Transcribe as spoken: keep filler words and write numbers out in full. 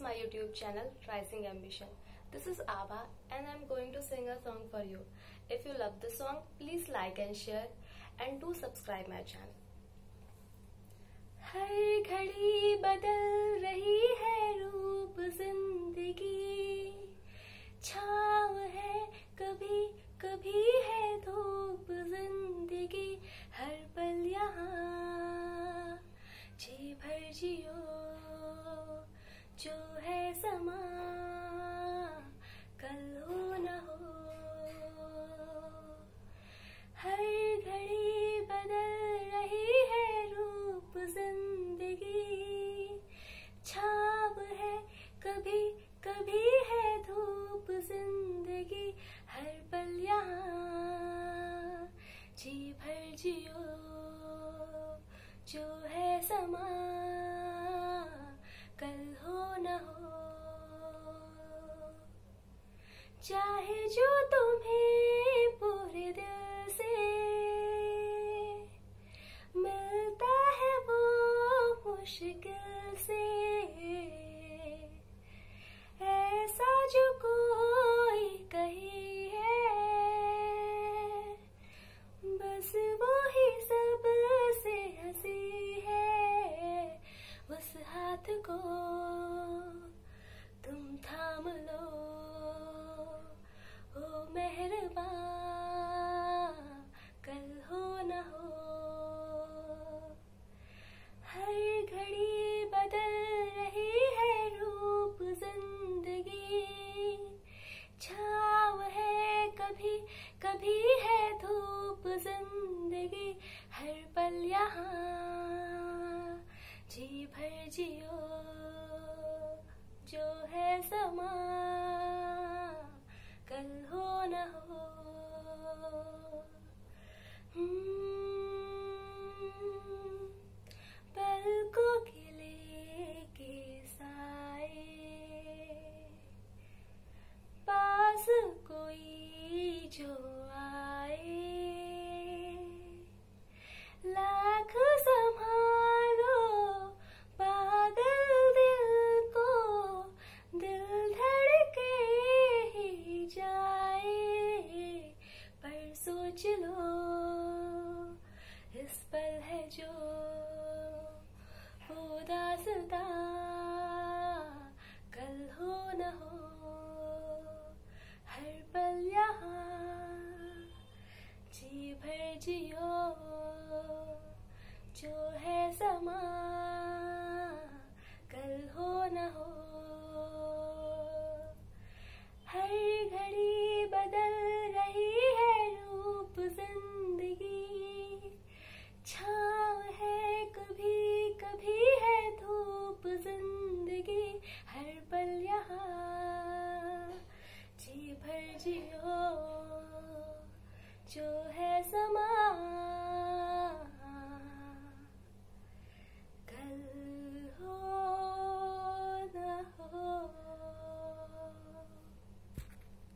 my YouTube channel Rising Ambition. This is Abha and I'm going to sing a song for you. If you love the song, please like and share and do subscribe my channel. हर घड़ी बदल रही है रूप जिंदगी, छाँव है कभी कभी है धूप जिंदगी, हर पल यहाँ जी भर जियो जो है समा कल हो न हो। हर घड़ी बदल रही है रूप जिंदगी, छाँव है कभी कभी है धूप जिंदगी, हर पल यहाँ जी भर जियो जो है समा कल हो न हो। चाहे जो तुम्हें पूरे दिल से मिलता है वो मुश्किल से, ऐसा जो कोई कही है बस वो ही सब से हंसी है। उस हाथ को तुम थाम लो ओ मेहरबान कल हो न हो। हर घड़ी बदल रही है रूप जिंदगी, छाँव है कभी कभी है धूप जिंदगी, हर पल यहाँ जी भर जियो जो है समा कल हो न हो। पलकों के लेके साए, पास कोई जो आए, लाख संभालो पागल दिल को, दिल धड़के ही जाए, पर सोच लो इस पल है जो वो दास्तां कल हो न हो। हर पल यहाँ जी भर जियो जो है समा कल हो न हो। हर घड़ी बदल रही है रूप जिंदगी, छाँव है कभी कभी है धूप जिंदगी, हर पल यहाँ